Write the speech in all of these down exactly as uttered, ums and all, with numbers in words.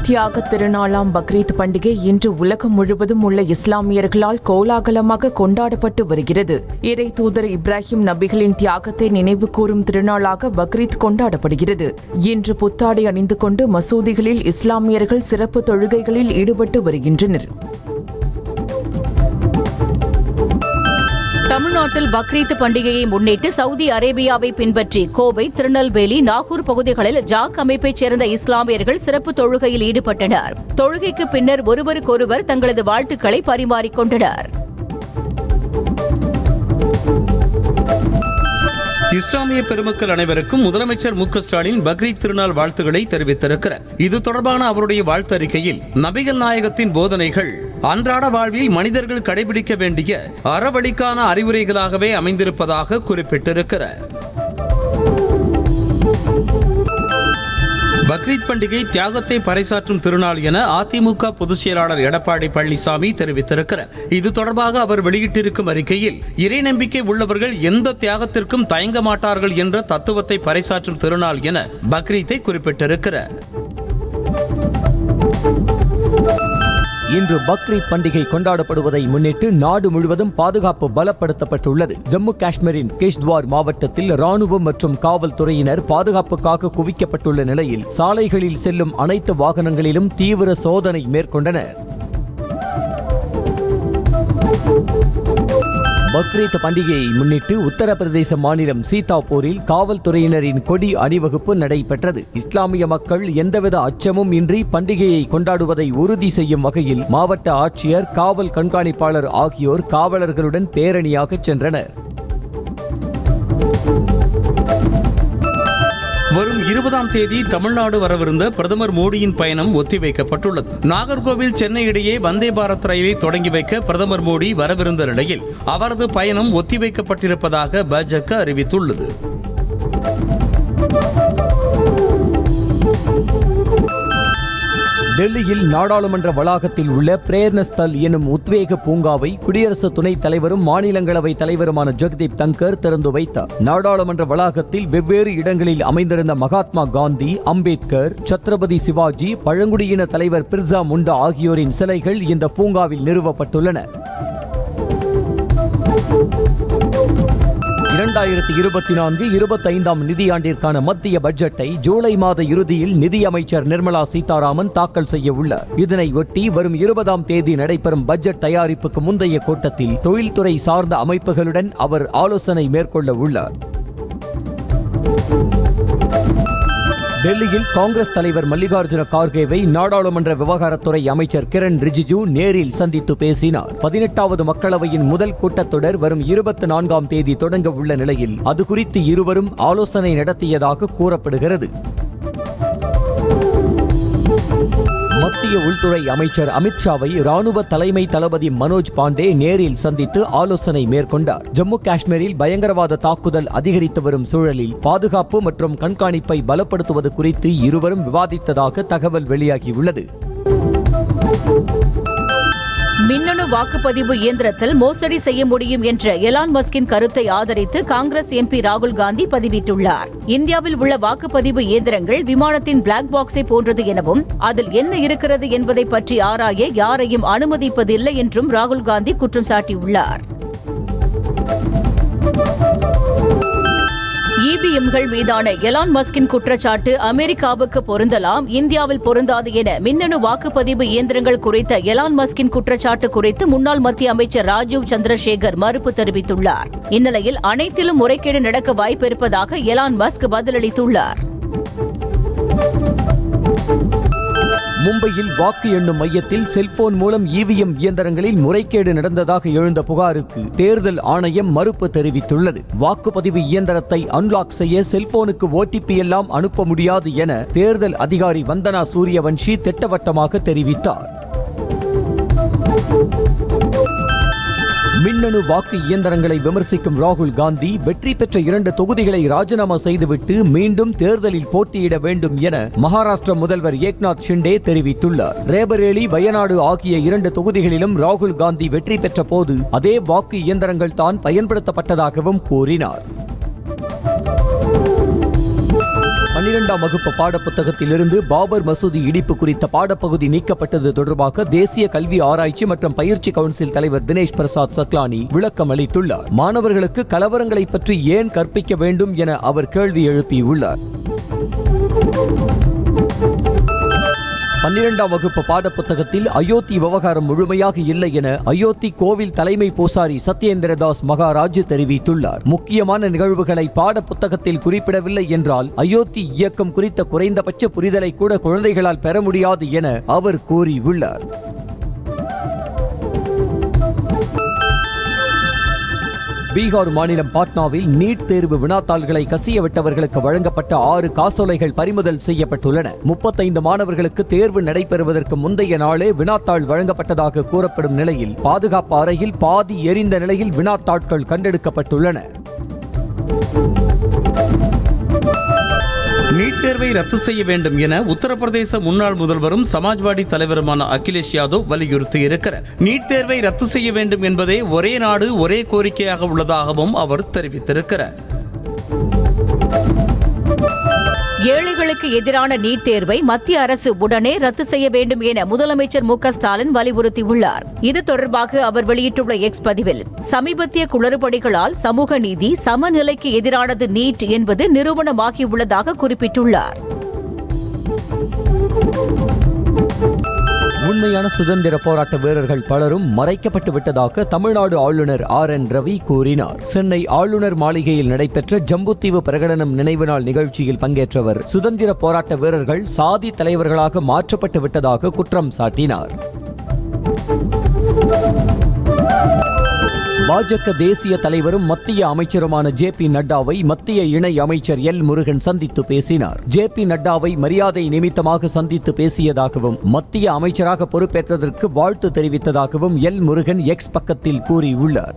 தியாக திருநாளாம் பக்ரீத் பண்டிகை இன்று உலகம் முழுவதும் உள்ள இஸ்லாமியர்களால் கோலாகலமாக கொண்டாடப்பட்டு வருகிறது. இறை தூதர் இப்ராஹிம் நபிகளின் தியாகத்தை நினைவு கூறும் திருநாளாக பக்ரீத் கொண்டாடப்படுகிறது. இன்று புத்தாடை அணிந்து கொண்டு மசூதிகளில் இஸ்லாமியர்கள் சிறப்பு தொழுகைகளில் ஈடுபட்டு வருகின்றனர். தமிழ்நாட்டில் பக்ரீத் பண்டிகையை முன்னிட்டு சவுதி அரேபியாவை பின்பற்றி கோவை, திருநெல்வேலி, நாகூர் பகுதிகளில் ஜாக் அமைப்பைச் சேர்ந்த இஸ்லாமியர்கள் சிறப்பு தொழுகையில் ஈடுபட்டனர். தொழுகைக்கு பின்னர் ஒருவருக்கொருவர் தங்களது வாழ்த்துக்களை பரிமாறிக்கொண்டனர். இஸ்லாமிய பெருமக்கள் அனைவருக்கும் முதலமைச்சர் மு க ஸ்டாலின் பக்ரீத் திருநாள் வாழ்த்துக்களை தெரிவித்திருக்கிறார். இது தொடர்பான அவருடைய வாழ்த்து அறிக்கையில் நபிகள் நாயகத்தின் போதனைகள் அன்றாட வாழ்வில் மனிதர்கள் கடைபிடிக்க வேண்டிய அறவழிக்கான அறிவுரைகளாகவே அமைந்திருப்பதாக குறிப்பிட்டிருக்கிறார். பக்ரீத் பண்டிகை தியாகத்தை பறைசாற்றும் திருநாள் என அதிமுக பொதுச் செயலாளர் எடப்பாடி பழனிசாமி தெரிவித்திருக்கிறார். இது தொடர்பாக அவர் வெளியிட்டிருக்கும் அறிக்கையில் இறை நம்பிக்கை உள்ளவர்கள் எந்த தியாகத்திற்கும் தயங்க மாட்டார்கள் என்ற தத்துவத்தை பறைசாற்றும் திருநாள் என பக்ரீத்தை குறிப்பிட்டிருக்கிறார். இன்று பக்ரீத் பண்டிகை கொண்டாடப்படுவதை முன்னிட்டு நாடு முழுவதும் பாதுகாப்பு பலப்படுத்தப்பட்டுள்ளது. ஜம்மு காஷ்மீரின் கிஷ்த்வார் மாவட்டத்தில் ராணுவம் மற்றும் காவல்துறையினர் பாதுகாப்புக்காக குவிக்கப்பட்டுள்ள நிலையில் சாலைகளில் செல்லும் அனைத்து வாகனங்களிலும் தீவிர சோதனை மேற்கொண்டனர். பக்ரீத் பண்டிகையை முன்னிட்டு உத்தரப்பிரதேச மாநிலம் சீதாப்பூரில் காவல்துறையினரின் கொடி அணிவகுப்பு நடைபெற்றது. இஸ்லாமிய மக்கள் எந்தவித அச்சமும் இன்றி பண்டிகையை கொண்டாடுவதை உறுதி செய்யும் வகையில் மாவட்ட ஆட்சியர், காவல் கண்காணிப்பாளர் ஆகியோர் காவலர்களுடன் பேரணியாக சென்றனர். வரும் இருபதாம் தேதி தமிழ்நாடு வரவிருந்த பிரதமர் மோடியின் பயணம் ஒத்திவைக்கப்பட்டுள்ளது. நாகர்கோவில் சென்னை இடையே வந்தே பாரத் ரயிலை தொடங்கி வைக்க பிரதமர் மோடி வரவிருந்த நிலையில் அவரது பயணம் ஒத்திவைக்கப்பட்டிருப்பதாக பாஜக அறிவித்துள்ளது. டெல்லியில் நாடாளுமன்ற வளாகத்தில் உள்ள பிரேர்னஸ்தல் எனும் உத்வேக பூங்காவை குடியரசு துணைத் தலைவரும் மாநிலங்களவை தலைவருமான ஜெகதீப் தங்கர் திறந்து வைத்தார். நாடாளுமன்ற வளாகத்தில் வெவ்வேறு இடங்களில் அமைந்திருந்த மகாத்மா காந்தி, அம்பேத்கர், சத்ரபதி சிவாஜி, பழங்குடியின தலைவர் பிர்சா முண்டா ஆகியோரின் சிலைகள் இந்த பூங்காவில் நிறுவப்பட்டுள்ளன. இரண்டாயிரத்தி இருபத்தி நான்கு இருபத்தைந்தாம் நிதியாண்டிற்கான மத்திய பட்ஜெட்டை ஜூலை மாத இறுதியில் நிதியமைச்சர் நிர்மலா சீதாராமன் தாக்கல் செய்ய உள்ளார். இதனையொட்டி வரும் இருபதாம் தேதி நடைபெறும் பட்ஜெட் தயாரிப்புக்கு முந்தைய கூட்டத்தில் தொழில்துறை சார்ந்த அமைப்புகளுடன் அவர் ஆலோசனை மேற்கொள்ள உள்ளார். டெல்லியில் காங்கிரஸ் தலைவர் மல்லிகார்ஜுன கார்கேவை நாடாளுமன்ற விவகாரத்துறை அமைச்சர் கிரண் ரிஜிஜு நேரில் சந்தித்து பேசினார். பதினெட்டாவது மக்களவையின் முதல் கூட்டத்தொடர் வரும் இருபத்தி நான்காம் தேதி தொடங்க உள்ள நிலையில் அது குறித்து இருவரும் ஆலோசனை நடத்தியதாக கூறப்படுகிறது. மத்திய உள்துறை அமைச்சர் அமித்ஷாவை ராணுவ தலைமை தளபதி மனோஜ் பாண்டே நேரில் சந்தித்து ஆலோசனை மேற்கொண்டார். ஜம்மு காஷ்மீரில் பயங்கரவாத தாக்குதல் அதிகரித்து வரும் சூழலில் பாதுகாப்பு மற்றும் கண்காணிப்பை பலப்படுத்துவது குறித்து இருவரும் விவாதித்ததாக தகவல் வெளியாகியுள்ளது. மின்னணு வாக்குப்பதிவு இயந்திரத்தில் மோசடி செய்ய முடியும் என்ற எலான் மஸ்கின் கருத்தை ஆதரித்து காங்கிரஸ் எம்பி ராகுல் காந்தி பதிவிட்டுள்ளார். இந்தியாவில் உள்ள வாக்குப்பதிவு இயந்திரங்கள் விமானத்தின் பிளாக் பாக்ஸை போன்றது எனவும் அதில் என்ன இருக்கிறது என்பதை பற்றி ஆராய யாரையும் அனுமதிப்பதில்லை என்றும் ராகுல் காந்தி குற்றம் சாட்டியுள்ளார். இவிஎம்கள் மீதான எலான் மஸ்கின் குற்றச்சாட்டு அமெரிக்காவுக்கு பொருந்தலாம், இந்தியாவில் பொருந்தாது என மின்னணு வாக்குப்பதிவு இயந்திரங்கள் குறித்த எலான் மஸ்கின் குற்றச்சாட்டு குறித்து முன்னாள் மத்திய அமைச்சர் ராஜீவ் சந்திரசேகர் மறுப்பு தெரிவித்துள்ளார். இந்நிலையில் அனைத்திலும் முறைகேடு நடக்க வாய்ப்பிருப்பதாக எலான் மஸ்க் பதிலளித்துள்ளார். மும்பையில் வாக்கு எண்ணும் மையத்தில் செல்போன் மூலம் இவிஎம் இயந்திரங்களில் முறைகேடு நடந்ததாக எழுந்த புகாருக்கு தேர்தல் ஆணையம் மறுப்பு தெரிவித்துள்ளது. வாக்குப்பதிவு இயந்திரத்தை அன்லாக் செய்ய செல்போனுக்கு ஓடிபி எல்லாம் அனுப்ப முடியாது என தேர்தல் அதிகாரி வந்தனா சூரியவன்ஷி திட்டவட்டமாக தெரிவித்தார். மின்னணு வாக்கு இயந்திரங்களை விமர்சிக்கும் ராகுல் காந்தி வெற்றி பெற்ற இரண்டு தொகுதிகளை ராஜினாமா செய்துவிட்டு மீண்டும் தேர்தலில் போட்டியிட வேண்டும் என மகாராஷ்டிர முதல்வர் ஏக்நாத் ஷிண்டே தெரிவித்துள்ளார். ரேபரேலி, வயநாடு ஆகிய இரண்டு தொகுதிகளிலும் ராகுல் காந்தி வெற்றி பெற்ற போது அதே வாக்கு இயந்திரங்கள் தான் பயன்படுத்தப்பட்டதாகவும் கூறினார். பன்னிரெண்டாம் வகுப்பு பாடப்புத்தகத்திலிருந்து பாபர் மசூதி இடிப்பு குறித்த பாடப்பகுதி நீக்கப்பட்டது தொடர்பாக தேசிய கல்வி ஆராய்ச்சி மற்றும் பயிற்சி கவுன்சில் தலைவர் தினேஷ் பிரசாத் சக்லானி விளக்கம் அளித்துள்ளார். மாணவர்களுக்கு கலவரங்களை பற்றி ஏன் கற்பிக்க வேண்டும் என அவர் கேள்வி எழுப்பியுள்ளார். பன்னிரெண்டாம் வகுப்பு பாடப்புத்தகத்தில் அயோத்தி விவகாரம் முழுமையாக இல்லை என அயோத்தி கோவில் தலைமை பூசாரி சத்யேந்திரதாஸ் மகாராஜ் தெரிவித்துள்ளார். முக்கியமான நிகழ்வுகளை பாடப்புத்தகத்தில் குறிப்பிடவில்லை என்றால் அயோத்தி இயக்கம் குறித்த குறைந்தபட்ச புரிதலை கூட குழந்தைகளால் பெற முடியாது என அவர் கூறியுள்ளார். பீகார் மாநிலம் பாட்னாவில் நீட் தேர்வு வினாத்தாள்களை கசியவிட்டவர்களுக்கு வழங்கப்பட்ட ஆறு காசோலைகள் பறிமுதல் செய்யப்பட்டுள்ளன. முப்பத்தைந்து மாணவர்களுக்கு தேர்வு நடைபெறுவதற்கு முந்தைய நாளே வினாத்தாள் வழங்கப்பட்டதாக கூறப்படும் நிலையில் பாதுகாப்பு அறையில் பாதி எரிந்த நிலையில் வினாத்தாட்கள் கண்டெடுக்கப்பட்டுள்ளன. நீட் தேர்வை ரத்து செய்ய வேண்டும் என உத்தரப்பிரதேச முன்னாள் முதல்வரும் சமாஜ்வாடி தலைவருமான அகிலேஷ் யாதவ் வலியுறுத்தியிருக்கிறார். நீட் தேர்வை ரத்து செய்ய வேண்டும் என்பதே ஒரே நாடு ஒரே கோரிக்கையாக உள்ளதாகவும் அவர் தெரிவித்திருக்கிறார். ஏழைகளுக்கு எதிரான நீட் தேர்வை மத்திய அரசு உடனே ரத்து செய்ய வேண்டும் என முதலமைச்சர் மு க ஸ்டாலின் வலியுறுத்தியுள்ளார். இது தொடர்பாக அவர் வெளியிட்டுள்ள எக்ஸ் பதிவில், சமீபத்திய குளறுபடிகளால் சமூக நீதி சமநிலைக்கு எதிரானது நீட் என்பது நிரூபணமாகியுள்ளதாக குறிப்பிட்டுள்ளார். உண்மையான சுதந்திர போராட்ட வீரர்கள் பலரும் மறைக்கப்பட்டு விட்டதாக தமிழ்நாடு ஆளுநர் ஆர் என் ரவி கூறினார். சென்னை ஆளுநர் மாளிகையில் நடைபெற்ற ஜம்புத்தீவு பிரகடனம் நினைவு நாள் நிகழ்ச்சியில் பங்கேற்றவர் சுதந்திர போராட்ட வீரர்கள் சாதி தலைவர்களாக மாற்றப்பட்டு விட்டதாக குற்றம் சாட்டினார். பாஜக தேசிய தலைவரும் மத்திய அமைச்சருமான ஜே பி நட்டாவை மத்திய இணை அமைச்சர் எல் முருகன் சந்தித்து பேசினார். ஜே பி நட்டாவை மரியாதை நிமித்தமாக சந்தித்து பேசியதாகவும் மத்திய அமைச்சராக பொறுப்பேற்றதற்கு வாழ்த்து தெரிவித்ததாகவும் எல் முருகன் எக்ஸ் பக்கத்தில் கூறியுள்ளார்.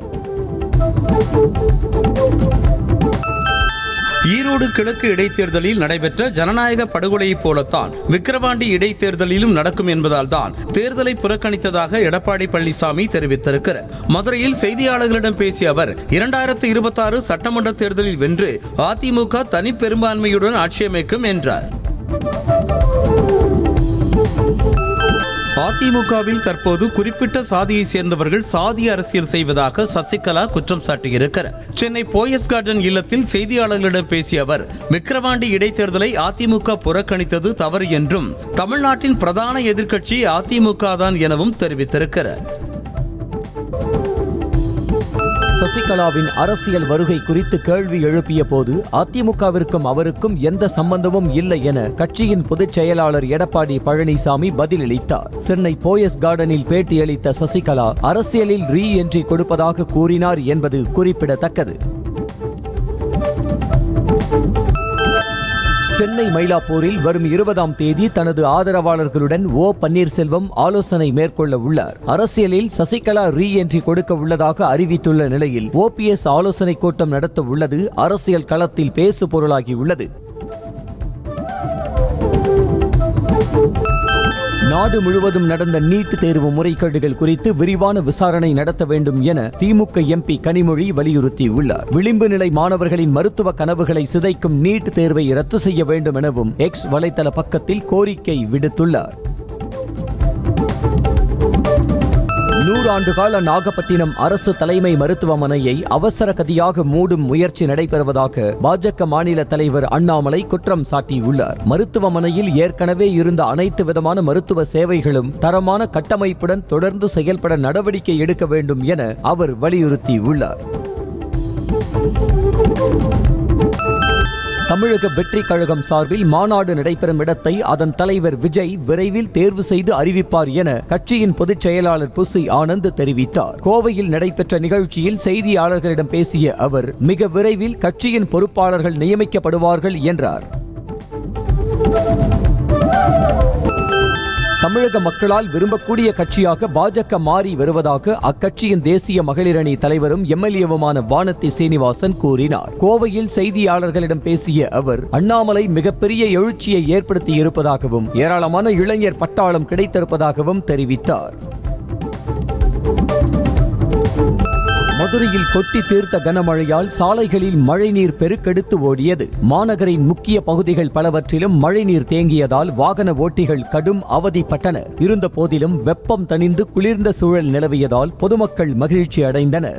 ஈரோடு கிழக்கு இடைத்தேர்தலில் நடைபெற்ற ஜனநாயக படுகொலையைப் போலத்தான் விக்கிரவாண்டி இடைத்தேர்தலிலும் நடக்கும் என்பதால் தான் தேர்தலை புறக்கணித்ததாக எடப்பாடி பழனிசாமி தெரிவித்திருக்கிறார். மதுரையில் செய்தியாளர்களிடம் பேசிய அவர், இரண்டாயிரத்து இருபத்தி ஆறு சட்டமன்ற தேர்தலில் வென்று அதிமுக தனி பெரும்பான்மையுடன் ஆட்சியமைக்கும் என்றார். அதிமுகவில் தற்போது குறிப்பிட்ட சாதியை சேர்ந்தவர்கள் சாதி அரசியல் செய்வதாக சசிகலா குற்றம் சாட்டியிருக்கிறார். சென்னை போயஸ் கார்டன் இல்லத்தில் செய்தியாளர்களிடம் பேசிய அவர், விக்கிரவாண்டி இடைத்தேர்தலை அதிமுக புறக்கணித்தது தவறு என்றும் தமிழ்நாட்டின் பிரதான எதிர்க்கட்சி அதிமுக தான் எனவும் தெரிவித்திருக்கிறார். சசிகலாவின் அரசியல் வருகை குறித்து கேள்வி எழுப்பிய போது அதிமுகவிற்கும் அவருக்கும் எந்த சம்பந்தமும் இல்லை என கட்சியின் பொதுச் செயலாளர் எடப்பாடி பழனிசாமி பதிலளித்தார். சென்னை போயஸ் கார்டனில் பேட்டியளித்த சசிகலா அரசியலில் ரீ என்ட்ரி கொடுப்பதாக கூறினார் என்பது குறிப்பிடத்தக்கது. சென்னை மயிலாப்பூரில் வரும் இருபதாம் தேதி தனது ஆதரவாளர்களுடன் ஓ பன்னீர்செல்வம் ஆலோசனை மேற்கொள்ள உள்ளார். அரசியலில் சசிகலா ரீ என்ட்ரி கொடுக்க உள்ளதாக அறிவித்துள்ள நிலையில் ஓபிஎஸ் ஆலோசனை கூட்டம் நடத்த உள்ளது அரசியல் களத்தில் பேசு பொருளாகியுள்ளது. நாடு முழுவதும் நடந்த நீட் தேர்வு முறைகேடுகள் குறித்து விரிவான விசாரணை நடத்த வேண்டும் என திமுக எம்பி கனிமொழி வலியுறுத்தியுள்ளார். விளிம்பு நிலை மாணவர்களின் மருத்துவ கனவுகளை சிதைக்கும் நீட் தேர்வை ரத்து செய்ய வேண்டும் எனவும் எக்ஸ் வலைதள பக்கத்தில் கோரிக்கை விடுத்துள்ளார். நூறாண்டு கால நாகப்பட்டினம் அரசு தலைமை மருத்துவமனையை அவசர கதியாக மூடும் முயற்சி நடைபெறுவதாக பாஜக மாநில தலைவர் அண்ணாமலை குற்றம் சாட்டியுள்ளார். மருத்துவமனையில் ஏற்கனவே இருந்த அனைத்து விதமான மருத்துவ சேவைகளும் தரமான கட்டமைப்புடன் தொடர்ந்து செயல்பட நடவடிக்கை எடுக்க வேண்டும் என அவர் வலியுறுத்தியுள்ளார். தமிழக வெற்றி கழகம் சார்பில் மாநாடு நடைபெறும் இடத்தை அதன் தலைவர் விஜய் விரைவில் தேர்வு செய்து அறிவிப்பார் என கட்சியின் பொதுச் செயலாளர் புசி ஆனந்த் தெரிவித்தார். கோவையில் நடைபெற்ற நிகழ்ச்சியில் செய்தியாளர்களிடம் பேசிய அவர், மிக விரைவில் கட்சியின் பொறுப்பாளர்கள் நியமிக்கப்படுவார்கள் என்றார். தமிழக மக்களால் விரும்பக்கூடிய கட்சியாக பாஜக மாறி வருவதாக அக்கட்சியின் தேசிய மகளிரணி தலைவரும் எம்எல்ஏவுமான வானதி சீனிவாசன் கூறினார். கோவையில் செய்தியாளர்களிடம் பேசிய அவர், அண்ணாமலை மிகப்பெரிய எழுச்சியை ஏற்படுத்தி இருப்பதாகவும் ஏராளமான இளைஞர் பட்டாளம் கிடைத்திருப்பதாகவும் தெரிவித்தார். மதுரையில் கொட்டி தீர்த்த கனமழையால் சாலைகளில் மழைநீர் பெருக்கெடுத்து ஓடியது. மாநகரின் முக்கிய பகுதிகள் பலவற்றிலும் மழைநீர் தேங்கியதால் வாகன ஓட்டிகள் கடும் அவதிப்பட்டனர். இருந்த போதிலும் வெப்பம் தணிந்து குளிர்ந்த சூழல் நிலவியதால் பொதுமக்கள் மகிழ்ச்சி அடைந்தனர்.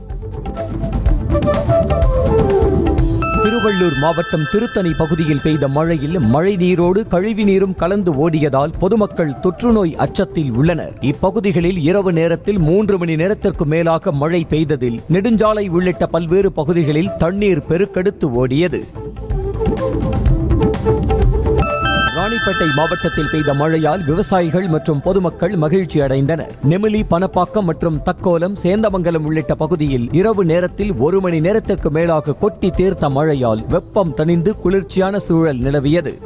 திருவள்ளூர் மாவட்டம் திருத்தணி பகுதியில் பெய்த மழையில் மழை நீரோடு கழிவு நீரும் கலந்து ஓடியதால் பொதுமக்கள் தொற்றுநோய் அச்சத்தில் உள்ளனர். இப்பகுதிகளில் இரவு நேரத்தில் மூன்று மணி நேரத்திற்கு மேலாக மழை பெய்ததில் நெடுஞ்சாலை உள்ளிட்ட பல்வேறு பகுதிகளில் தண்ணீர் பெருக்கெடுத்து ஓடியது. ராணிப்பேட்டை மாவட்டத்தில் பெய்த மழையால் விவசாயிகள் மற்றும் பொதுமக்கள் மகிழ்ச்சி அடைந்தனர். நெமிலி, பணப்பாக்கம் மற்றும் தக்கோலம், சேந்தமங்கலம் உள்ளிட்ட பகுதியில் இரவு நேரத்தில் ஒரு மணி நேரத்திற்கு மேலாக கொட்டி தீர்த்த மழையால் வெப்பம் தணிந்து குளிர்ச்சியான சூழல் நிலவியது.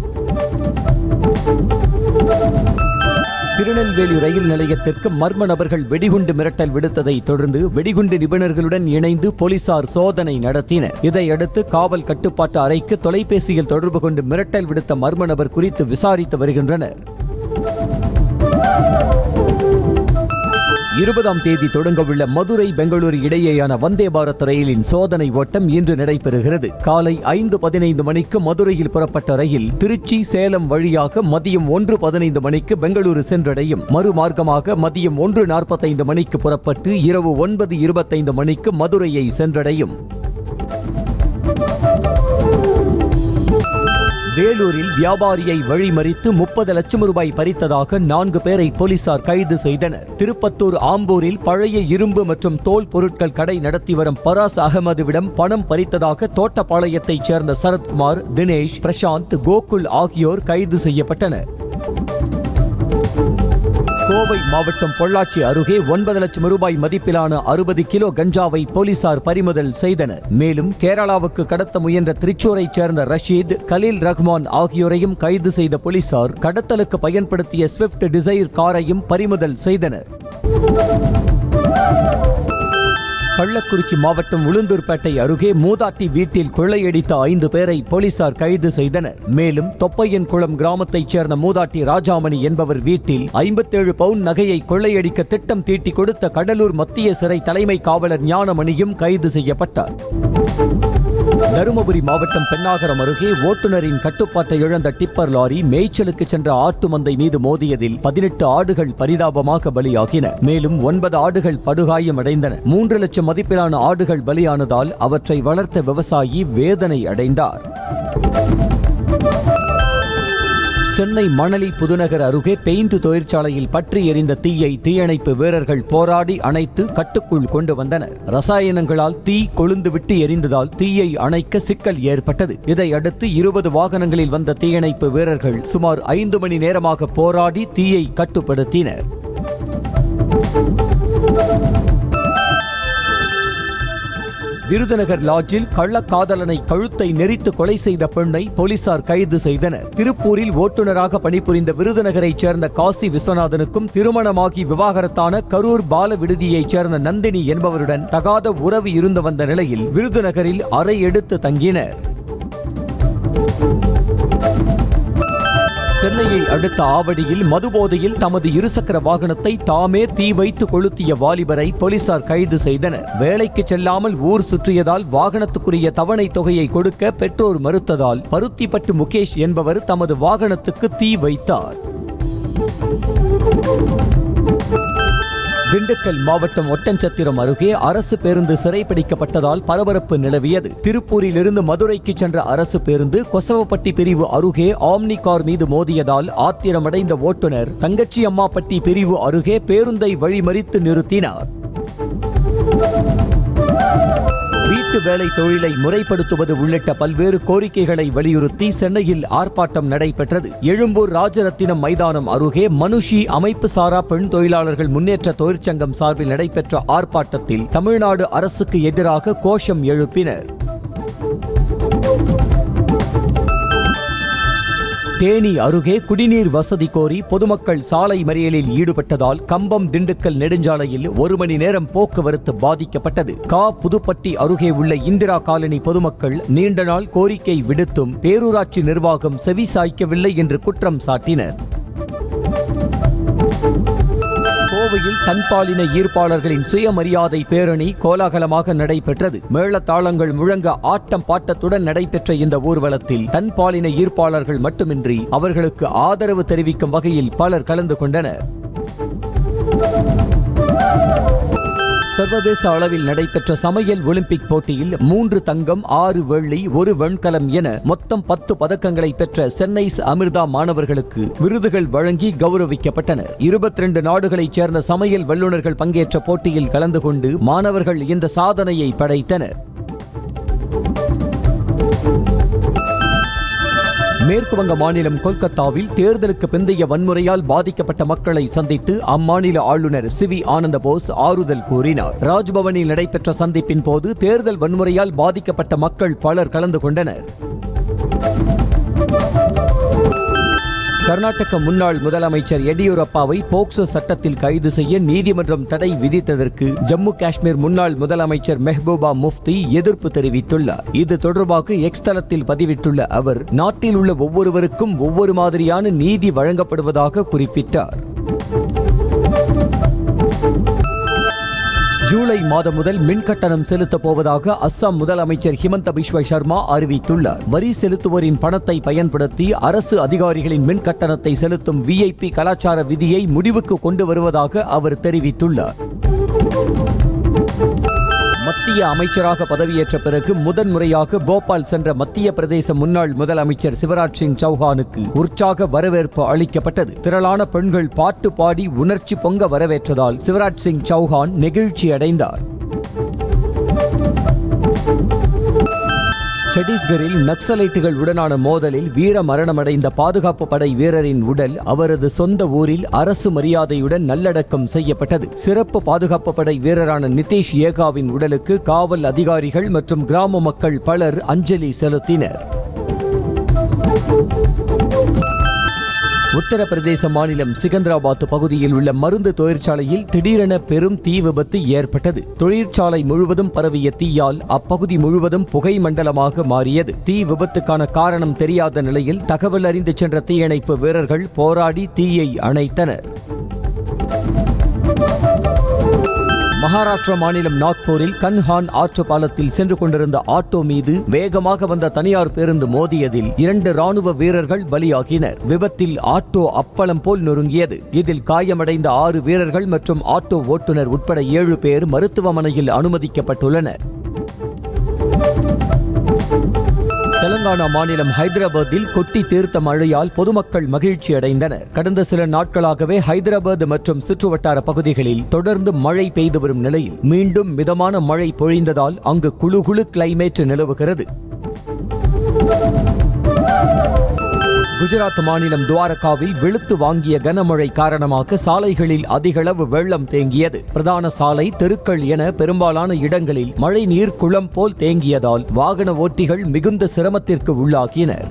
திருநெல்வேலி ரயில் நிலையத்திற்கு மர்ம நபர்கள் வெடிகுண்டு மிரட்டல் விடுத்ததை தொடர்ந்து வெடிகுண்டு நிபுணர்களுடன் இணைந்து போலீசார் சோதனை நடத்தினர். இதையடுத்து காவல் கட்டுப்பாட்டு அறைக்கு தொலைபேசியில் தொடர்பு கொண்டு மிரட்டல் விடுத்த மர்ம நபர் குறித்து விசாரித்து வருகின்றனர். இருபதாம் தேதி தொடங்கவுள்ள மதுரை பெங்களூரு இடையேயான வந்தே பாரத் ரயிலின் சோதனை ஓட்டம் இன்று நடைபெறுகிறது. காலை ஐந்து பதினைந்து மணிக்கு மதுரையில் புறப்பட்ட ரயில் திருச்சி, சேலம் வழியாக மதியம் ஒன்று பதினைந்து மணிக்கு பெங்களூரு சென்றடையும். மறுமார்க்கமாக மதியம் ஒன்று நாற்பத்தைந்து மணிக்கு புறப்பட்டு இரவு ஒன்பது இருபத்தைந்து மணிக்கு மதுரையை சென்றடையும். வேலூரில் வியாபாரியை வழிமறித்து முப்பது லட்சம் ரூபாய் பறித்ததாக நான்கு பேரை போலீசார் கைது செய்தனர். திருப்பத்தூர் ஆம்பூரில் பழைய இரும்பு மற்றும் தோல் பொருட்கள் கடை நடத்தி வரும் பராஸ் அகமதுவிடம் பணம் பறித்ததாக தோட்டப்பாளையத்தைச் சேர்ந்த சரத்குமார், தினேஷ், பிரசாந்த், கோகுல் ஆகியோர் கைது செய்யப்பட்டனர். கோவை மாவட்டம் பொள்ளாச்சி அருகே ஒன்பது லட்சம் ரூபாய் மதிப்பிலான அறுபது கிலோ கஞ்சாவை போலீசார் பறிமுதல் செய்தனர். மேலும் கேரளாவுக்கு கடத்த முயன்ற திருச்சூரைச் சேர்ந்த ரஷீத், கலீல் ரஹ்மான் ஆகியோரையும் கைது செய்த போலீசார் கடத்தலுக்கு பயன்படுத்திய ஸ்விஃப்ட் டிசைர் காரையும் பறிமுதல் செய்தனர். கள்ளக்குறிச்சி மாவட்டம் உளுந்தூர்பேட்டை அருகே மூதாட்டி வீட்டில் கொள்ளையடித்த ஐந்து பேரை போலீசார் கைது செய்தனர். மேலும் தொப்பையன்குளம் கிராமத்தைச் சேர்ந்த மூதாட்டி ராஜாமணி என்பவர் வீட்டில் ஐம்பத்தேழு பவுன் நகையை கொள்ளையடிக்க திட்டம் தீட்டி கொடுத்த கடலூர் மத்திய சிறை தலைமை காவலர் ஞானமணியும் கைது செய்யப்பட்டார். தருமபுரி மாவட்டம் பென்னாகரம் அருகே ஓட்டுநரின் கட்டுப்பாட்டை இழந்த டிப்பர் லாரி மேய்ச்சலுக்கு சென்ற ஆட்டு மந்தை மீது மோதியதில் பதினெட்டு ஆடுகள் பரிதாபமாக பலியாகின. மேலும் ஒன்பது ஆடுகள் படுகாயமடைந்தன. மூன்று லட்சம் மதிப்பிலான ஆடுகள் பலியானதால் அவற்றை வளர்த்த விவசாயி வேதனை அடைந்தார். சென்னை மணலி புதுநகர் அருகே பெயிண்ட் தொழிற்சாலையில் பற்றி எரிந்த தீயை தீயணைப்பு வீரர்கள் போராடி அணைத்து கட்டுக்குள் கொண்டு வந்தனர். ரசாயனங்களால் தீ கொழுந்துவிட்டு எரிந்ததால் தீயை அணைக்க சிக்கல் ஏற்பட்டது. இதையடுத்து இருபது வாகனங்களில் வந்த தீயணைப்பு வீரர்கள் சுமார் ஐந்து மணி நேரமாக போராடி தீயை கட்டுப்படுத்தினர். விருதுநகர் லாட்ஜில் கள்ளக்காதலனை கழுத்தை நெரித்து கொலை செய்த பெண்ணை போலீசார் கைது செய்தனர். திருப்பூரில் ஓட்டுநராக பணிபுரிந்த விருதுநகரைச் சேர்ந்த காசி விஸ்வநாதனுக்கும் திருமணமாகி விவாகரத்தான கரூர் பால விடுதியைச் சேர்ந்த நந்தினி என்பவருடன் தகாத உறவு இருந்து வந்த நிலையில் விருதுநகரில் அறை எடுத்து தங்கினர். சென்னையை அடுத்த ஆவடியில் மதுபோதையில் தமது இருசக்கர வாகனத்தை தாமே தீ வைத்து கொளுத்திய வாலிபரை போலீசார் கைது செய்தனர். வேலைக்கு செல்லாமல் ஊர் சுற்றியதால் வாகனத்துக்குரிய தவணை தொகையை கொடுக்க பெற்றோர் மறுத்ததால் பருத்திப்பட்டு முகேஷ் என்பவர் தமது வாகனத்துக்கு தீ வைத்தார். திண்டுக்கல் மாவட்டம் ஒட்டன்சத்திரம் அருகே அரசு பேருந்து சிறைப்பிடிக்கப்பட்டதால் பரபரப்பு நிலவியது. திருப்பூரில் இருந்து மதுரைக்கு சென்ற அரசு பேருந்து கொசவப்பட்டி பிரிவு அருகே ஆம்னி கார் மீது மோதியதால் ஆத்திரமடைந்த ஓட்டுநர் தங்கச்சியம்மாப்பட்டி பிரிவு அருகே பேருந்தை வழிமறித்து நிறுத்தினார். வீட்டு வேலை தொழிலை முறைப்படுத்துவது உள்ளிட்ட பல்வேறு கோரிக்கைகளை வலியுறுத்தி சென்னையில் ஆர்ப்பாட்டம் நடைபெற்றது. எழும்பூர் ராஜரத்தினம் மைதானம் அருகே மனுஷி அமைப்பு சாரா பெண் தொழிலாளர்கள் முன்னேற்ற தொழிற்சங்கம் சார்பில் நடைபெற்ற ஆர்ப்பாட்டத்தில் தமிழ்நாடு அரசுக்கு எதிராக கோஷம் எழுப்பினர். தேனி அருகே குடிநீர் வசதி கோரி பொதுமக்கள் சாலை மறியலில் ஈடுபட்டதால் கம்பம் திண்டுக்கல் நெடுஞ்சாலையில் ஒரு மணி நேரம் போக்குவரத்து பாதிக்கப்பட்டது. கா புதுப்பட்டி அருகே உள்ள இந்திரா காலனி பொதுமக்கள் நீண்ட நாள் கோரிக்கை விடுத்தும் பேரூராட்சி நிர்வாகம் செவி சாய்க்கவில்லை என்று குற்றம் சாட்டினர். கோவையில் தன்பாலின ஈர்ப்பாளர்களின் சுயமரியாதை பேரணி கோலாகலமாக நடைபெற்றது. மேளதாளங்கள் முழங்க ஆட்டம் பாட்டத்துடன் நடைபெற்ற இந்த ஊர்வலத்தில் தன்பாலின ஈர்ப்பாளர்கள் மட்டுமின்றி அவர்களுக்கு ஆதரவு தெரிவிக்கும் வகையில் பலர் கலந்து கொண்டனர். சர்வதேச அளவில் நடைபெற்ற சமையல் ஒலிம்பிக் போட்டியில் மூன்று தங்கம், ஆறு வெள்ளி, ஒரு வெண்கலம் என மொத்தம் பத்து பதக்கங்களை பெற்ற சென்னை அமிர்தா மாணவர்களுக்கு விருதுகள் வழங்கி கௌரவிக்கப்பட்டனர். இருபத்தி இரண்டு நாடுகளைச் சேர்ந்த சமையல் வல்லுநர்கள் பங்கேற்ற போட்டியில் கலந்து கொண்டு மாணவர்கள் இந்த சாதனையை படைத்தனர். மேற்குவங்க மாநிலம் கொல்கத்தாவில் தேர்தலுக்கு பிந்தைய வன்முறையால் பாதிக்கப்பட்ட மக்களை சந்தித்து அம்மாநில ஆளுநர் சி வி ஆனந்த போஸ் ஆறுதல் கூறினார். ராஜ்பவனில் நடைபெற்ற சந்திப்பின் போது தேர்தல் வன்முறையால் பாதிக்கப்பட்ட மக்கள் பலர் கலந்து கொண்டனர். கர்நாடக முன்னாள் முதலமைச்சர் எடியூரப்பாவை போக்சோ சட்டத்தில் கைது செய்ய நீதிமன்றம் தடை விதித்ததற்கு ஜம்மு காஷ்மீர் முன்னாள் முதலமைச்சர் மெஹ்பூபா முஃப்தி எதிர்ப்பு தெரிவித்துள்ளார். இது தொடர்பாக எக்ஸ் தளத்தில் பதிவிட்டுள்ள அவர், நாட்டில் உள்ள ஒவ்வொருவருக்கும் ஒவ்வொரு மாதிரியான நீதி வழங்கப்படுவதாக குறிப்பிட்டார். ஜூலை மாதம் முதல் மின் கட்டணம் செலுத்தப் போவதாக அஸ்ஸாம் முதலமைச்சர் ஹிமந்த பிஸ்வ சர்மா அறிவித்துள்ளார். வரி செலுத்துவோரின் பணத்தை பயன்படுத்தி அரசு அதிகாரிகளின் மின் கட்டணத்தை செலுத்தும் வி ஐ பி கலாச்சார விதியை முடிவுக்கு கொண்டு வருவதாக அவர் தெரிவித்துள்ளார். மத்திய அமைச்சராக பதவியேற்ற பிறகு முதன்முறையாக போபால் சென்ற மத்திய பிரதேச முன்னாள் முதலமைச்சர் சிவராஜ் சிங் சௌஹானுக்கு உற்சாக வரவேற்பு அளிக்கப்பட்டது. திரளான பெண்கள் பாட்டு பாடி உணர்ச்சி பொங்க வரவேற்றதால் சிவராஜ் சிங் சௌஹான் நெகிழ்ச்சி அடைந்தார். சத்தீஸ்கரில் நக்சலைட்டுகள் உடனான மோதலில் வீர மரணமடைந்த பாதுகாப்பு படை வீரரின் உடல் அவரது சொந்த ஊரில் அரசு மரியாதையுடன் நல்லடக்கம் செய்யப்பட்டது. சிறப்பு பாதுகாப்பு படை வீரரான நிதேஷ் ஏகாவின் உடலுக்கு காவல் அதிகாரிகள் மற்றும் கிராம மக்கள் பலர் அஞ்சலி செலுத்தினர். உத்தரப்பிரதேச மாநிலம் சிகந்தராபாத் பகுதியில் உள்ள மருந்து தொழிற்சாலையில் திடீரென பெரும் தீ விபத்து ஏற்பட்டது. தொழிற்சாலை முழுவதும் பரவிய தீயால் அப்பகுதி முழுவதும் புகை மண்டலமாக மாறியது. தீ விபத்துக்கான காரணம் தெரியாத நிலையில் தகவல் அறிந்து சென்ற தீயணைப்பு வீரர்கள் போராடி தீயை அணைத்தனர். மகாராஷ்டிரா மாநிலம் நாக்பூரில் கன்ஹான் ஆற்று பாலத்தில் சென்று கொண்டிருந்த ஆட்டோ மீது வேகமாக வந்த தனியார் பேருந்து மோதியதில் இரண்டு ராணுவ வீரர்கள் பலியாகினர். விபத்தில் ஆட்டோ அப்பளம் போல் நொறுங்கியது. இதில் காயமடைந்த ஆறு வீரர்கள் மற்றும் ஆட்டோ ஓட்டுநர் உட்பட ஏழு பேர் மருத்துவமனையில் அனுமதிக்கப்பட்டுள்ளனர். தெலங்கானா மாநிலம் ஹைதராபாத்தில் கொட்டி தீர்த்த மழையால் பொதுமக்கள் மகிழ்ச்சி அடைந்தனர். கடந்த சில நாட்களாகவே ஹைதராபாத் மற்றும் சுற்றுவட்டார பகுதிகளில் தொடர்ந்து மழை பெய்து வரும் நிலையில் மீண்டும் மிதமான மழை பொழிந்ததால் அங்கு குளு குளு கிளைமேட் நிலவுகிறது. குஜராத் மாநிலம் துவாரகாவில் வெளுத்து வாங்கிய கனமழை காரணமாக சாலைகளில் அதிகளவு வெள்ளம் தேங்கியது. பிரதான சாலை, தெருக்கள் என பெரும்பாலான இடங்களில் மழை நீர் குளம் போல் தேங்கியதால் வாகன ஓட்டிகள் மிகுந்த சிரமத்திற்கு உள்ளாகினர்.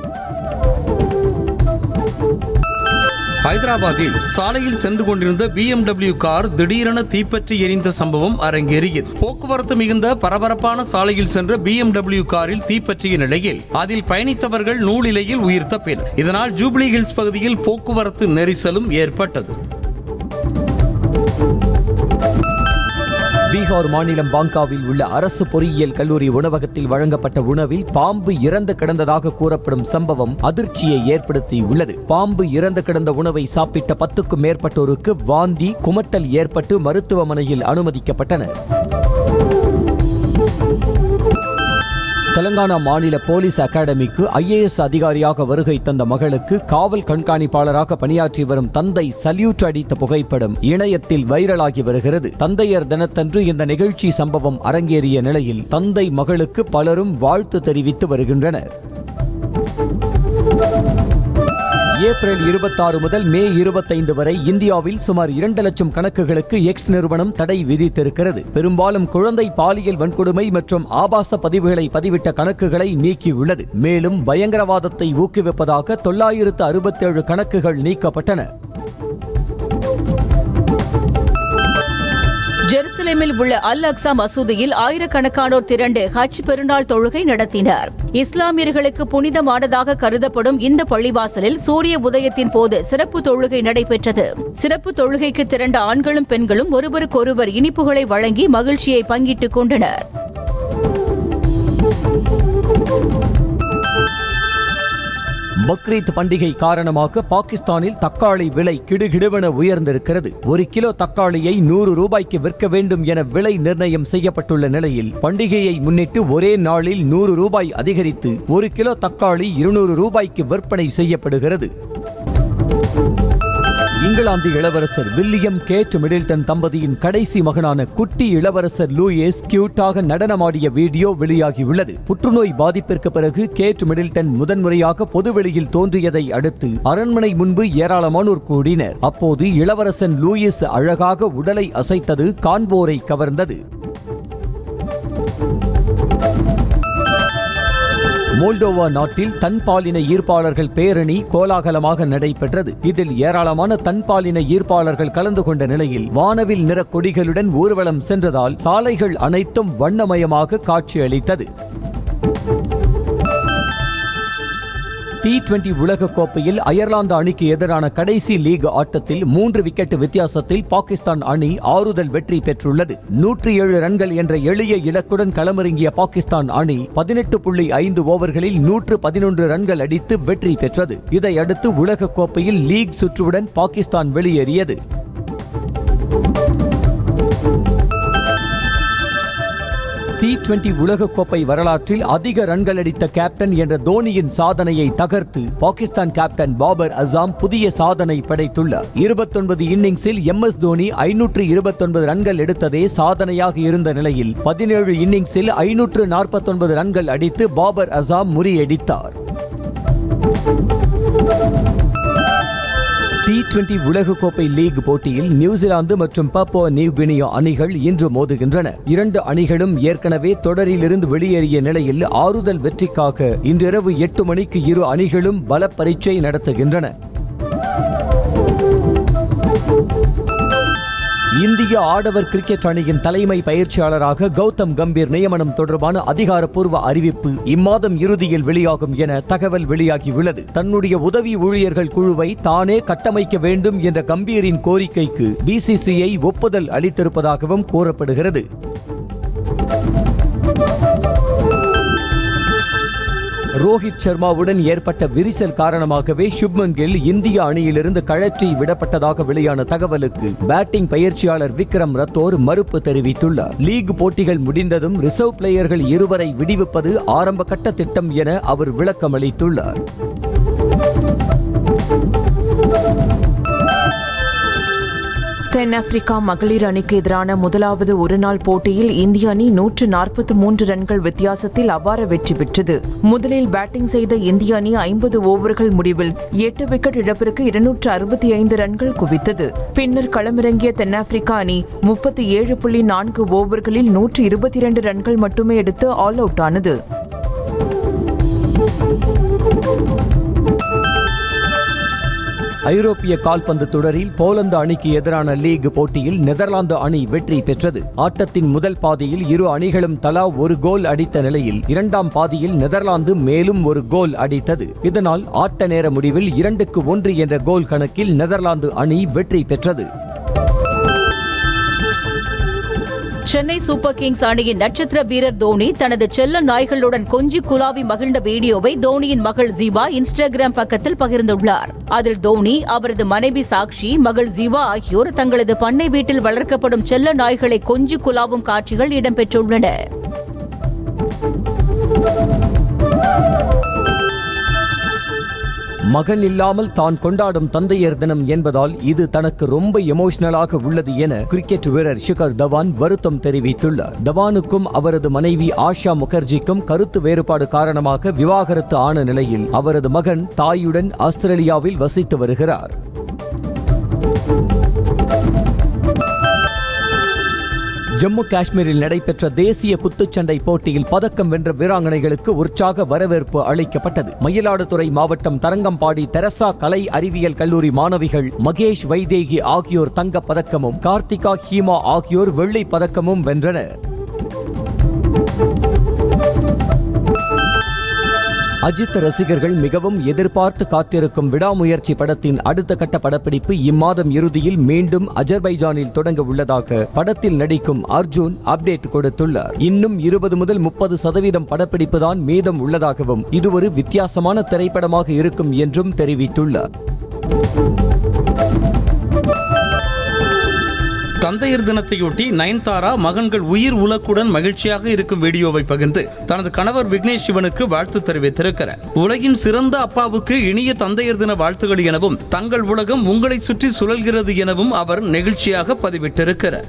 ஹைதராபாத்தில் சாலையில் சென்று கொண்டிருந்த பி எம் டபிள்யூ கார் திடீரென தீப்பற்றி எரிந்த சம்பவம் அரங்கேறியது. போக்குவரத்து மிகுந்த பரபரப்பான சாலையில் சென்ற பி எம் டபிள்யூ காரில் தீப்பற்றிய நிலையில் அதில் பயணித்தவர்கள் நூலிலையில் உயிர் தப்பினர். இதனால் ஜூப்ளி ஹில்ஸ் பகுதியில் போக்குவரத்து நெரிசலும் ஏற்பட்டது. பீகார் மாநிலம் பாங்காவில் உள்ள அரசு பொறியியல் கல்லூரி உணவகத்தில் வழங்கப்பட்ட உணவில் பாம்பு இறந்து கிடந்ததாக கூறப்படும் சம்பவம் அதிர்ச்சியை ஏற்படுத்தியுள்ளது. பாம்பு இறந்து கிடந்த உணவை சாப்பிட்ட பத்துக்கும் மேற்பட்டோருக்கு வாந்தி, குமட்டல் ஏற்பட்டு மருத்துவமனையில் அனுமதிக்கப்பட்டனர். தெலங்கானா மாநில போலீஸ் அகாடமிக்கு ஐ ஏ எஸ் அதிகாரியாக வருகை தந்த மகளுக்கு காவல் கண்காணிப்பாளராக பணியாற்றி வரும் தந்தை சல்யூட் அடித்த புகைப்படம் இணையத்தில் வைரலாகி வருகிறது. தந்தையர் தினத்தன்று இந்த நிகழ்ச்சி சம்பவம் அரங்கேறிய நிலையில் தந்தை மகளுக்கு பலரும் வாழ்த்து தெரிவித்து வருகின்றனர். ஏப்ரல் இருபத்தாறு முதல் மே இருபத்தைந்து வரை இந்தியாவில் சுமார் இரண்டு லட்சம் கணக்குகளுக்கு எக்ஸ் நிறுவனம் தடை விதித்திருக்கிறது. பெரும்பாலும் குழந்தை பாலியல் வன்கொடுமை மற்றும் ஆபாச பதிவுகளை பதிவிட்ட கணக்குகளை நீக்கியுள்ளது. மேலும் பயங்கரவாதத்தை ஊக்குவிப்பதாக தொள்ளாயிரத்து அறுபத்தேழு கணக்குகள் நீக்கப்பட்டன. ஜெருசலேமில் உள்ள அல் அக்ஸா மசூதியில் ஆயிரக்கணக்கானோர் திரண்டு ஹஜ் பெருநாள் தொழுகை நடத்தினர். இஸ்லாமியர்களுக்கு புனிதமானதாக கருதப்படும் இந்த பள்ளிவாசலில் சூரிய உதயத்தின் போது சிறப்பு தொழுகை நடைபெற்றது. சிறப்பு தொழுகைக்கு திரண்ட ஆண்களும் பெண்களும் ஒருவருக்கொருவர் இனிப்புகளை வழங்கி மகிழ்ச்சியை பங்கிட்டுக் கொண்டனர். பக்ரீத் பண்டிகை காரணமாக பாகிஸ்தானில் தக்காளி விலை கிடுகிடுவென உயர்ந்திருக்கிறது. ஒரு கிலோ தக்காளியை நூறு ரூபாய்க்கு விற்க வேண்டும் என விலை நிர்ணயம் செய்யப்பட்டுள்ள நிலையில் பண்டிகையை முன்னிட்டு ஒரே நாளில் நூறு ரூபாய் அதிகரித்து ஒரு கிலோ தக்காளி இருநூறு ரூபாய்க்கு விற்பனை செய்யப்படுகிறது. இங்கிலாந்து இளவரசர் வில்லியம் கேட் மிடில்டன் தம்பதியின் கடைசி மகனான குட்டி இளவரசர் லூயிஸ் கியூட்டாக நடனமாடிய வீடியோ வெளியாகியுள்ளது. புற்றுநோய் பாதிப்பிற்கு பிறகு கேட் மிடில்டன் முதன்முறையாக பொதுவெளியில் தோன்றியதை அடுத்து அரண்மனை முன்பு ஏராளமானோர் கூடினர். அப்போது இளவரசன் லூயிஸ் அழகாக உடலை அசைத்தது காண்போரை கவர்ந்தது. மோல்டோவா நாட்டில் தன்பாலின ஈர்ப்பாளர்கள் பேரணி கோலாகலமாக நடைபெற்றது. இதில் ஏராளமான தன்பாலின ஈர்ப்பாளர்கள் கலந்து கொண்ட நிலையில் வானவில் நிற கொடிகளுடன் ஊர்வலம் சென்றதால் சாலைகள் அனைத்தும் வண்ணமயமாக காட்சியளித்தது. டி டுவெண்டி உலக கோப்பையில் அயர்லாந்து அணிக்கு எதிரான கடைசி லீக் ஆட்டத்தில் மூன்று விக்கெட் வித்தியாசத்தில் பாகிஸ்தான் அணி ஆறுதல் வெற்றி பெற்றுள்ளது. நூற்றி ஏழு ரன்கள் என்ற எளிய இலக்குடன் களமிறங்கிய பாகிஸ்தான் அணி பதினெட்டு புள்ளி ஐந்து ஓவர்களில் நூற்று பதினொன்று ரன்கள் அடித்து வெற்றி பெற்றது. இதையடுத்து உலக கோப்பையில் லீக் சுற்றுடன் பாகிஸ்தான் வெளியேறியது. டி டுவெண்டி உலகக்கோப்பை வரலாற்றில் அதிக ரன்கள் அடித்த கேப்டன் என்ற தோனியின் சாதனையை தகர்த்து பாகிஸ்தான் கேப்டன் பாபர் அசாம் புதிய சாதனை படைத்துள்ளார். இருபத்தொன்பது இன்னிங்ஸில் எம் எஸ் தோனி ஐநூற்று இருபத்தொன்பது ரன்கள் எடுத்ததே சாதனையாக இருந்த நிலையில் பதினேழு இன்னிங்ஸில் ஐநூற்று நாற்பத்தொன்பது ரன்கள் அடித்து பாபர் அசாம் முறியடித்தார். டி டுவெண்டி உலகக்கோப்பை லீக் போட்டியில் நியூசிலாந்து மற்றும் பப்புவா நியூ கினியா அணிகள் இன்று மோதுகின்றன. இரண்டு அணிகளும் ஏற்கனவே தொடரிலிருந்து வெளியேறிய நிலையில் ஆறுதல் வெற்றிக்காக இன்றிரவு எட்டு மணிக்கு இரு அணிகளும் பல பரீட்சை நடத்துகின்றன. இந்திய ஆடவர் கிரிக்கெட் அணியின் தலைமை பயிற்சியாளராக கௌதம் கம்பீர் நியமனம் தொடர்பான அதிகாரப்பூர்வ அறிவிப்பு இம்மாதம் இறுதியில் வெளியாகும் என தகவல் வெளியாகியுள்ளது. தன்னுடைய உதவி ஊழியர்கள் குழுவை தானே கட்டமைக்க வேண்டும் என்ற கம்பீரின் கோரிக்கைக்கு பி சி சி ஐ ஒப்புதல் அளித்திருப்பதாகவும் கூறப்படுகிறது. ரோஹித் சர்மாவுடன் ஏற்பட்ட விரிசல் காரணமாகவே சுப்மன் கில் இந்திய அணியிலிருந்து கழற்றி விடப்பட்டதாக வெளியான தகவலுக்கு பேட்டிங் பயிற்சியாளர் விக்ரம் ரத்தோர் மறுப்பு தெரிவித்துள்ளார். லீக் போட்டிகள் முடிந்ததும் ரிசர்வ் பிளேயர்கள் இருவரை விடுவிப்பது ஆரம்ப கட்ட திட்டம் என அவர் விளக்கம் அளித்துள்ளார். தென்னாப்பிரிக்கா மகளிர் அணிக்கு எதிரான முதலாவது ஒருநாள் போட்டியில் இந்திய அணி நூற்று நாற்பத்தி மூன்று ரன்கள் வித்தியாசத்தில் அபார வெற்றி பெற்றது. முதலில் பேட்டிங் செய்த இந்திய அணி ஐம்பது ஓவர்கள் முடிவில் எட்டு விக்கெட் இழப்பிற்கு இருநூற்று அறுபத்தி ஐந்து ரன்கள் குவித்தது. பின்னர் களமிறங்கிய தென்னாப்பிரிக்கா அணி முப்பத்தி ஏழு புள்ளி நான்கு ஓவர்களில் நூற்று இருபத்தி இரண்டு ரன்கள் மட்டுமே எடுத்து ஆல் அவுட் ஆனது. ஐரோப்பிய கால்பந்து தொடரில் போலந்து அணிக்கு எதிரான லீக் போட்டியில் நெதர்லாந்து அணி வெற்றி பெற்றது. ஆட்டத்தின் முதல் பாதியில் இரு அணிகளும் தலா ஒரு கோல் அடித்த நிலையில் இரண்டாம் பாதியில் நெதர்லாந்து மேலும் ஒரு கோல் அடித்தது. இதனால் ஆட்ட நேர முடிவில் இரண்டுக்கு ஒன்று என்ற கோல் கணக்கில் நெதர்லாந்து அணி வெற்றி பெற்றது. சென்னை சூப்பர் கிங்ஸ் அணியின் நட்சத்திர வீரர் தோனி தனது செல்ல நாய்களுடன் கொஞ்சி குலாவி மகிழ்ந்த வீடியோவை தோனியின் மகள் ஜீவா இன்ஸ்டாகிராம் பக்கத்தில் பகிர்ந்துள்ளார். அதில் தோனி, அவரது மனைவி சாக்ஷி, மகள் ஜீவா ஆகியோர் தங்களது பண்ணை வீட்டில் வளர்க்கப்படும் செல்ல நாய்களை கொஞ்சி குலாவும் காட்சிகள் இடம்பெற்றுள்ளன. மகன் இல்லாமல் தான் கொண்டாடும் தந்தையர் தினம் என்பதால் இது தனக்கு ரொம்ப எமோஷனலாக உள்ளது என கிரிக்கெட் வீரர் ஷிகர் தவான் வருத்தம் தெரிவித்துள்ளார். தவானுக்கும் அவரது மனைவி ஆஷா முகர்ஜிக்கும் கருத்து வேறுபாடு காரணமாக விவாகரத்து ஆன நிலையில் அவரது மகன் தாயுடன் ஆஸ்திரேலியாவில் வசித்து வருகிறார். ஜம்மு காஷ்மீரில் நடைபெற்ற தேசிய குத்துச்சண்டை போட்டியில் பதக்கம் வென்ற வீராங்கனைகளுக்கு உற்சாக வரவேற்பு அளிக்கப்பட்டது. மயிலாடுதுறை மாவட்டம் தரங்கம்பாடி தெரசா கலை அறிவியல் கல்லூரி மாணவிகள் மகேஷ் வைதேகி ஆகியோர் தங்கப் பதக்கமும் கார்த்திகா ஹீமா ஆகியோர் வெள்ளி பதக்கமும் வென்றனர். அஜித் ரசிகர்கள் மிகவும் எதிர்பார்த்து காத்திருக்கும் விடாமுயற்சி படத்தின் அடுத்த கட்ட படப்பிடிப்பு இம்மாதம் இறுதியில் மீண்டும் அஜர்பைஜானில் தொடங்க உள்ளதாக படத்தில் நடிக்கும் அர்ஜுன் அப்டேட் கொடுத்துள்ளார். இன்னும் இருபது முதல் முப்பது சதவீதம் படப்பிடிப்பு தான் மீதம் உள்ளதாகவும் இது ஒரு வித்தியாசமான திரைப்படமாக இருக்கும் என்றும் தெரிவித்துள்ளார். தந்தையர் தினத்தையொட்டி நயன்தாரா மகன்கள் உயிர் உலக்குடன் மகிழ்ச்சியாக இருக்கும் வீடியோவை பகிர்ந்து தனது கணவர் விக்னேஷ் சிவனுக்கு வாழ்த்து தெரிவித்திருக்கிறார். உலகின் சிறந்த அப்பாவுக்கு இனிய தந்தையர் தின வாழ்த்துகள் எனவும் தங்கள் உலகம் உங்களை சுற்றி சுழல்கிறது எனவும் அவர் நெகிழ்ச்சியாக பதிவிட்டிருக்கிறார்.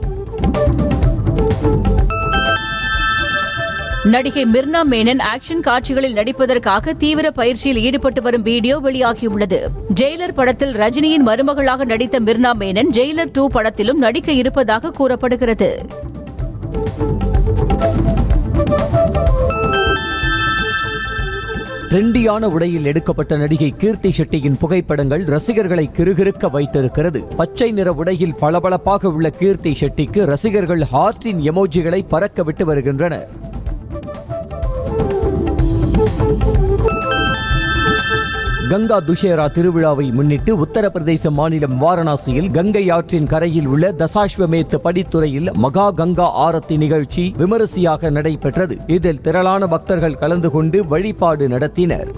நடிகை மிர்னா மேனன் ஆக்ஷன் காட்சிகளில் நடிப்பதற்காக தீவிர பயிற்சியில் ஈடுபட்டு வரும் வீடியோ வெளியாகியுள்ளது. ஜெயிலர் படத்தில் ரஜினியின் மருமகளாக நடித்த மிர்னா மேனன் ஜெயிலர் டூ படத்திலும் நடிக்க இருப்பதாக கூறப்படுகிறது. ட்ரெண்டியான உடையில் எடுக்கப்பட்ட நடிகை கீர்த்தி ஷெட்டியின் புகைப்படங்கள் ரசிகர்களை கிறுகிறுக்க வைத்திருக்கிறது. பச்சை நிற உடையில் பளபளப்பாக உள்ள கீர்த்தி ஷெட்டிக்கு ரசிகர்கள் ஹார்ட்டின் எமோஜிகளை பறக்க விட்டு வருகின்றனர். கங்கா துஷேரா திருவிழாவை முன்னிட்டு உத்தரப்பிரதேச மாநிலம் வாரணாசியில் கங்கை ஆற்றின் கரையில் உள்ள தசாஸ்வமேத் படித்துறையில் மகா கங்கா ஆரத்தி நிகழ்ச்சி விமரிசையாக நடைபெற்றது. இதில் திரளான பக்தர்கள் கலந்து கொண்டு வழிபாடு நடத்தினர்.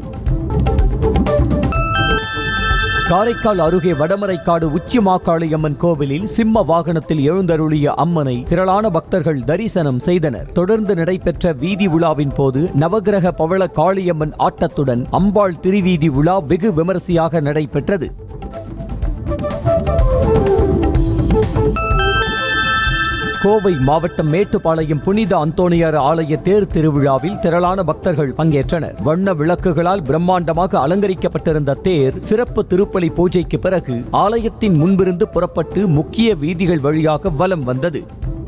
காரைக்கால் அருகே வடமரைக்காடு உச்சி மாகாளியம்மன் கோவிலில் சிம்ம வாகனத்தில் எழுந்தருளிய அம்மனை திரளான பக்தர்கள் தரிசனம் செய்தனர். தொடர்ந்து நடைபெற்ற வீதி உலாவின் போது நவகிரக பவள காளியம்மன் ஆட்டத்துடன் அம்பாள் திருவீதி உலா வெகு விமரிசையாக நடைபெற்றது. கோவை மாவட்டம் மேட்டுப்பாளையம் புனித அந்தோணியார் ஆலய தேர் திருவிழாவில் திரளான பக்தர்கள் பங்கேற்றனர். வண்ண விளக்குகளால் பிரம்மாண்டமாக அலங்கரிக்கப்பட்டிருந்த தேர் சிறப்பு திருப்பலி பூஜைக்கு பிறகு ஆலயத்தின் முன்பிருந்து புறப்பட்டு முக்கிய வீதிகள் வழியாக வலம் வந்தது.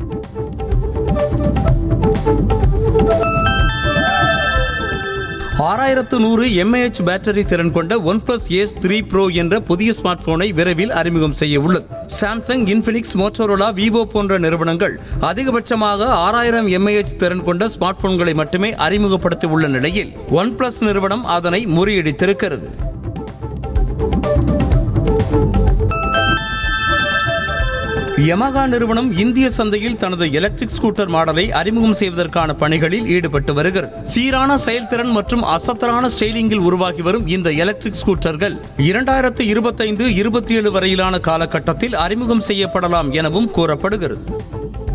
ஆறாயிரத்து நூறு எம்ஏஹெச் பேட்டரி திறன் கொண்ட OnePlus Ace three Pro என்ற புதிய ஸ்மார்ட் போனை விரைவில் அறிமுகம் செய்ய உள்ளது. சாம்சங், இன்ஃபினிக்ஸ், மோட்டோரோலா, விவோ போன்ற நிறுவனங்கள் அதிகபட்சமாக ஆறாயிரம் எம்ஏஹெச் திறன் கொண்ட ஸ்மார்ட் போன்களை மட்டுமே அறிமுகப்படுத்தி உள்ள நிலையில் ஒன் பிளஸ் நிறுவனம் அதனை முறியடித்திருக்கிறது. யமஹா நிறுவனம் இந்திய சந்தையில் தனது எலக்ட்ரிக் ஸ்கூட்டர் மாடலை அறிமுகம் செய்வதற்கான பணிகளில் ஈடுபட்டு வருகிறது. சீரான செயல்திறன் மற்றும் அசத்தலான ஸ்டைலிங்கில் உருவாகி வரும் இந்த எலக்ட்ரிக் ஸ்கூட்டர்கள் இரண்டாயிரத்து இருபத்தைந்து இருபத்தி ஏழு வரையிலான காலகட்டத்தில் அறிமுகம் செய்யப்படலாம் எனவும் கூறப்படுகிறது.